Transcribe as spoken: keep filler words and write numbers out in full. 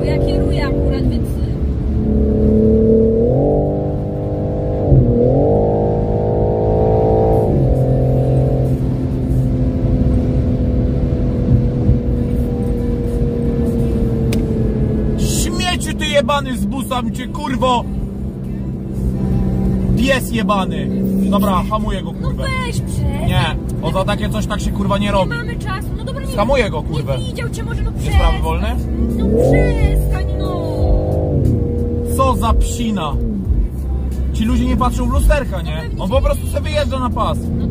Bo ja kieruję akurat, więc... Śmieci ty jebany z busa, mi cię kurwo! Pies jebany! Dobra, hamuję go, No kurwę. weź przestań. Nie, bo za takie coś tak się kurwa nie Nie robi. mamy czasu, no dobra, nie. Hamuję go, kurwę. Nie widział cię, może no Jest przestań. prawy wolny? No przestań, no. Co za psina! Ci ludzie nie patrzą w lusterka, nie? On po prostu sobie wyjeżdża na pas.